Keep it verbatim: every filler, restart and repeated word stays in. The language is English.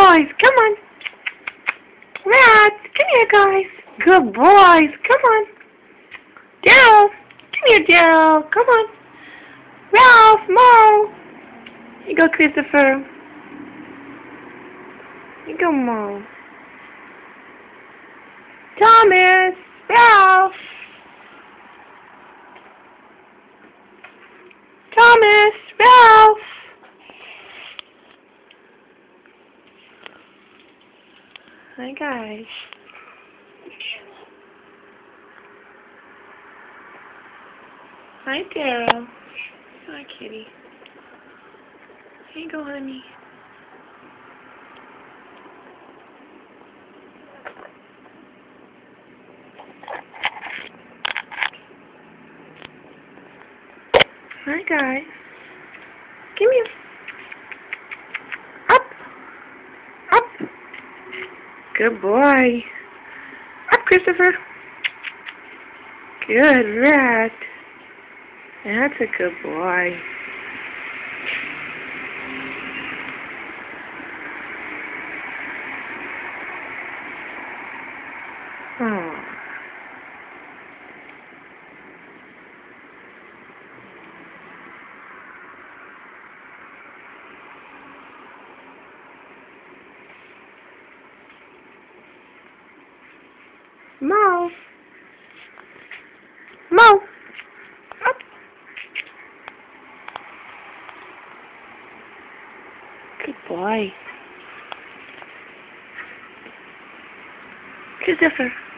boys. Come on. Rats, come here, guys. Good boys. Come on. Daryl, come here, Daryl. Come on. Ralph, Mo. Here you go, Christopher. Here you go, Mo. Thomas, Ralph. Thomas, Ralph. Hi, guys. Hi, Daryl. Hi, kitty. Here you go, honey. Hi, guys. Come here. Up. Up. Good boy. Up, Christopher. Good rat. That's a good boy. Oh. Mo. Mo. Up. Good boy. Christopher.